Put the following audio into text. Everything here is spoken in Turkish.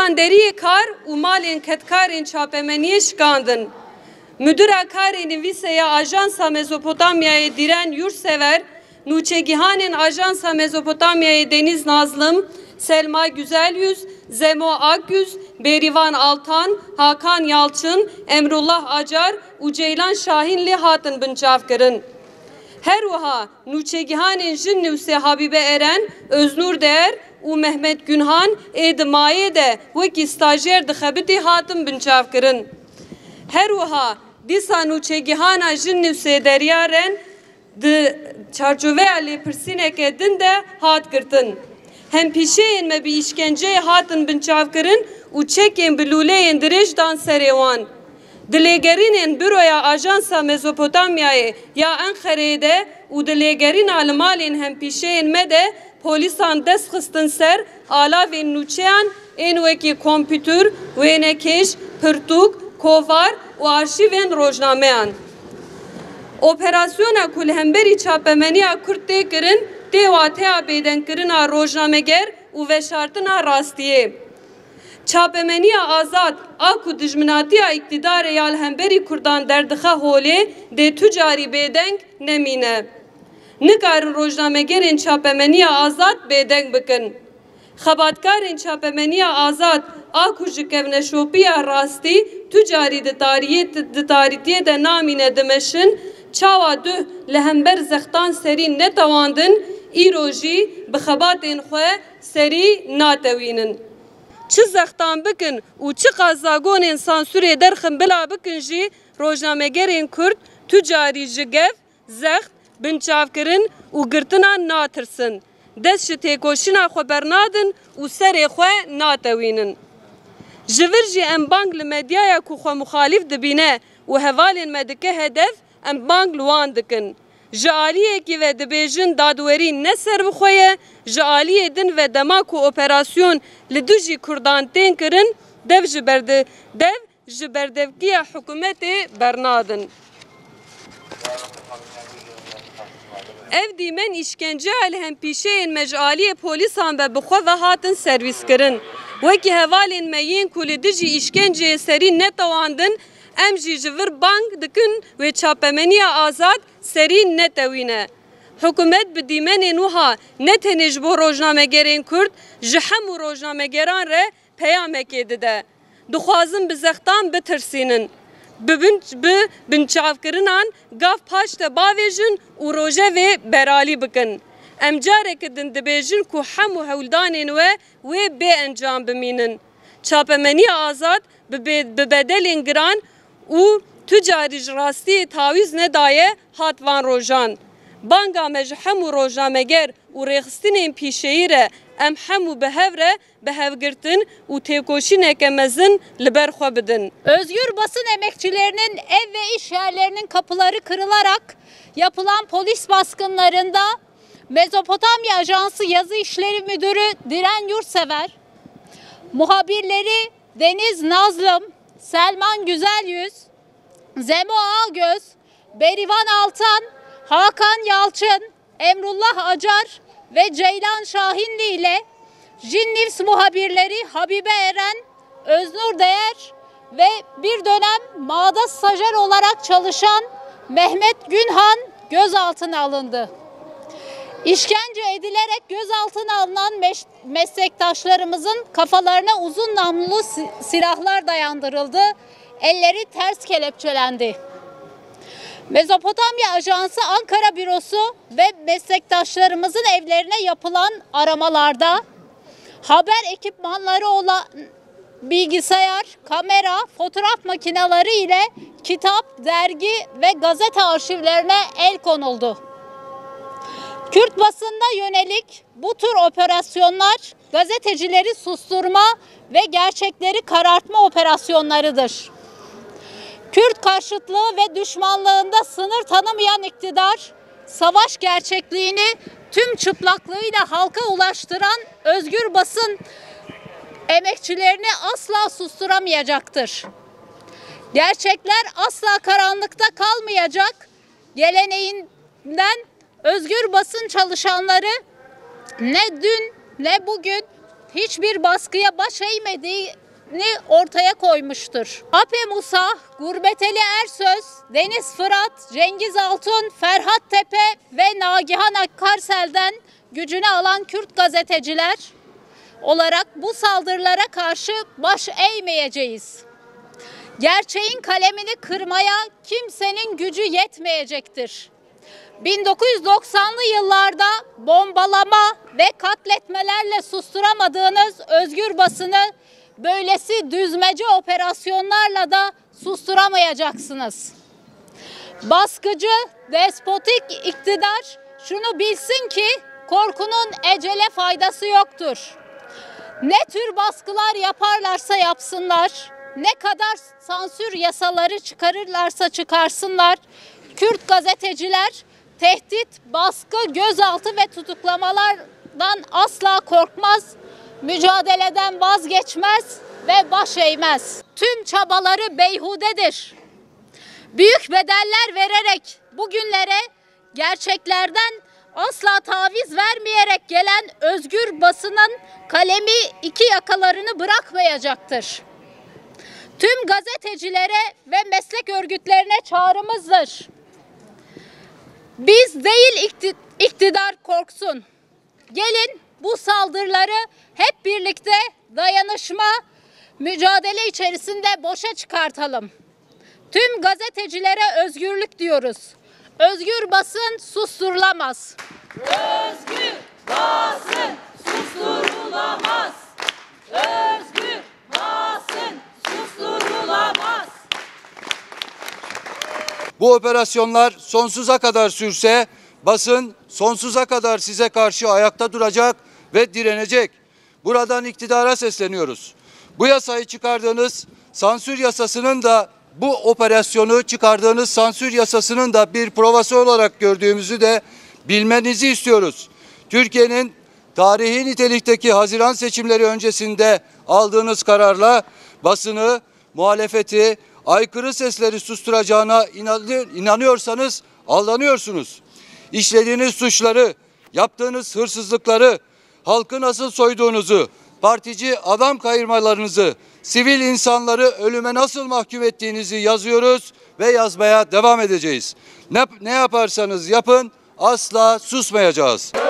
Komanderiye kar û malên ketkarên çapemeniyê şikandin. Müdüra karê nivîseya Ajansa Mezopotamyayê Dîren Yurtsever, nûçegihanên Ajansa Mezopotamyayê Deniz Nazlım, Selma Güzelyüz, Zemo Akgüz, Berivan Altan, Hakan Yalçın, Emrullah Acar û Ceylan Şahin lê hatin binçavkirin. Her wiha nûçegihanên jin nivîsê Habibe Eren, Öznur Değer û Mehmet Günhan ê di mayê de wekî stajyer di xebitê hatin binçavkirin. Her wiha dîsa nûçegihana jin nivîsê Derya Ren di çarçoveya lêpirsîneke din de hat girtin. Hempîşeyên me bi îşkenceyê hatin binçavkirin û çekên bi lûleyên dirêj dan serê wan. Dilêgerînên Büroya Ajansa Mezopotamyayê ya Enxereyê de û dilêgerîna li malên hempîşeyên me de polîsan dest xistin ser alavên nûçeyan ên wekî kompûter, wênekêş, pirtûk, kovar û arşîvên rojnameyan. Operasyona ku li hemberî çapemeniya Kurd tê kirin, tê wateya bêdenkirina rojnameger û veşartina rastiyê. Çapemeniya azad a ku dijminatiya iktidarê ya li hemberî Kurdan derdixe holê dê tu carî bêdeng nemîne. Nikarin rojnamegerên çapemeniya azad bêdeng bikin. Xebatkarên çapemeniya azad a ku ji kevneşopiya rastî tu carî di tarîtiyê de namîne dimeşin, çawa duh li hember zextan serî netewandin, îro jî bi xebatên xwe serî natewînin. Çi zextan bikin û çi qazagonên sansûrê derxin bila bikin jî rojnamegerên Kurd tu carî ji gev, zext, binçavkirin û girtinan natirsin. Dest ji têkoşîna xwe bernadin û serê xwe natewînin. Ji vir jî em bang li medyaya ku xwe muxalîf dibîne û hevalên me dike hedef, em bang li wan dikin. Ji aliyekî ve dibêjin dadwerî ne ser bi xwe ye, ji aliyê din ve dema ku operasyon li du jî Kurdan tên kirin, dev ji berdevkiya hikûmetê bernadin. Ev dîmen îşkenceya li hempîşeyên me ji aliyê polîsan ve bi xwe ve hatin servîskirin. Wekî hevalên me yên ku li dijî îşkenceyê serî netewandin, em jî ji vir bang dikin wê çapemeniya azad serî netewîne. Hikûmet bi dîmenên wiha ne tenê ji bo rojnamegerên Kurd, ji hemû rojnamegeran re peyamekê dide. Dixwazin bi zextan bitirsînin. Bi binçavkirinan gav paş te bavêjin û rojevê beralî bikin. Em carekî din dibêjin ku hemû hewldanên we wê bê encam bimînin. Çapemeniya azad bi bedelên giran û tu carî ji rastiyê tawîz nedaye hat van rojan. Banga me ji hemû rojnameger û rêxistinên pîşeyî re em hemû bi hev re bi hevgirtin û têkoşîneke mezin li ber xwe bidin. Özgür basın emekçilerinin ev ve iş yerlerinin kapıları kırılarak yapılan polis baskınlarında Mezopotamya Ajansı Yazı İşleri Müdürü Diren Yurtsever, muhabirleri Deniz Nazlım, Selman Güzelyüz, Zemo Ağgöz, Berivan Altan, Hakan Yalçın, Emrullah Acar ve Ceylan Şahinli ile Jin News muhabirleri Habibe Eren, Öznur Değer ve bir dönem Mağda stajyer olarak çalışan Mehmet Günhan gözaltına alındı. İşkence edilerek gözaltına alınan meslektaşlarımızın kafalarına uzun namlulu silahlar dayandırıldı, elleri ters kelepçelendi. Mezopotamya Ajansı Ankara Bürosu ve meslektaşlarımızın evlerine yapılan aramalarda haber ekipmanları olan bilgisayar, kamera, fotoğraf makineleri ile kitap, dergi ve gazete arşivlerine el konuldu. Kürt basınına yönelik bu tür operasyonlar gazetecileri susturma ve gerçekleri karartma operasyonlarıdır. Kürt karşıtlığı ve düşmanlığında sınır tanımayan iktidar, savaş gerçekliğini tüm çıplaklığıyla halka ulaştıran özgür basın emekçilerini asla susturamayacaktır. Gerçekler asla karanlıkta kalmayacak. Geleneğinden özgür basın çalışanları ne dün ne bugün hiçbir baskıya baş eğmediğini ortaya koymuştur. Ape Musa, Gurbeteli Ersöz, Deniz Fırat, Cengiz Altun, Ferhat Tepe ve Nagihan Akkarsel'den gücünü alan Kürt gazeteciler olarak bu saldırılara karşı baş eğmeyeceğiz. Gerçeğin kalemini kırmaya kimsenin gücü yetmeyecektir. 1990'lı yıllarda bombalama ve katletmelerle susturamadığınız özgür basını böylesi düzmece operasyonlarla da susturamayacaksınız. Baskıcı, despotik iktidar şunu bilsin ki korkunun ecele faydası yoktur. Ne tür baskılar yaparlarsa yapsınlar, ne kadar sansür yasaları çıkarırlarsa çıkarsınlar, Kürt gazeteciler tehdit, baskı, gözaltı ve tutuklamalardan asla korkmaz, mücadeleden vazgeçmez ve baş eğmez. Tüm çabaları beyhudedir. Büyük bedeller vererek bugünlere gerçeklerden asla taviz vermeyerek gelen özgür basının kalemi iki yakalarını bırakmayacaktır. Tüm gazetecilere ve meslek örgütlerine çağrımızdır. Biz değil iktidar korksun. Gelin bu saldırıları hep birlikte dayanışma, mücadele içerisinde boşa çıkartalım. Tüm gazetecilere özgürlük diyoruz. Özgür basın susturulamaz. Özgür basın susturulamaz. Özgür basın susturulamaz. Bu operasyonlar sonsuza kadar sürse basın sonsuza kadar size karşı ayakta duracak ve direnecek. Buradan iktidara sesleniyoruz. Bu yasayı çıkardığınız sansür yasasının da bu operasyonu çıkardığınız sansür yasasının da bir provası olarak gördüğümüzü de bilmenizi istiyoruz. Türkiye'nin tarihi nitelikteki Haziran seçimleri öncesinde aldığınız kararla basını, muhalefeti, aykırı sesleri susturacağına inanıyorsanız aldanıyorsunuz. İşlediğiniz suçları, yaptığınız hırsızlıkları, halkı nasıl soyduğunuzu, partici adam kayırmalarınızı, sivil insanları ölüme nasıl mahkum ettiğinizi yazıyoruz ve yazmaya devam edeceğiz. Ne yaparsanız yapın asla susmayacağız.